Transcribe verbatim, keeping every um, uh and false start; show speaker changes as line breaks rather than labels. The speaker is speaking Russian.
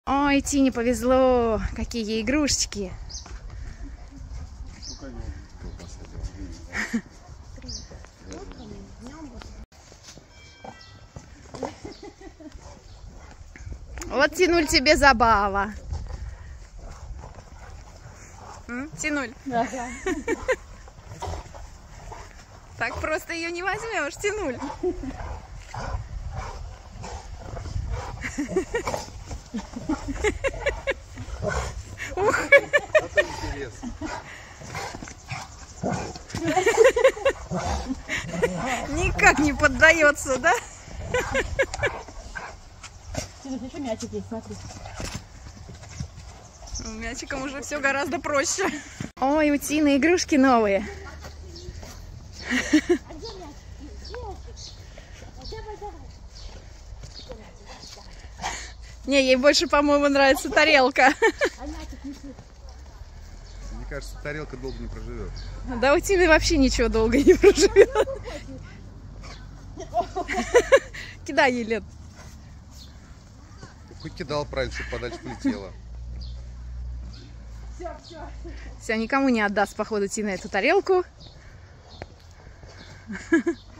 Ой, Тине повезло. Какие ей игрушечки. Вот, Тинуль, тебе забава. М? Тинуль.
Ага.
Так просто ее не возьмешь, Тинуль. Ух.
Это интересно.
Никак не поддается, да?
Здесь еще мячик есть, смотри.
У мячиком уже все гораздо проще. Ой, у Тины игрушки новые. Не, ей больше, по-моему, нравится тарелка.
Мне кажется, тарелка долго не проживет.
Да у Тины вообще ничего долго не проживет. Кидай ей, Лен.
Хоть кидал правильно, чтобы подальше полетела.
Все, никому не отдаст, походу, Тина эту тарелку.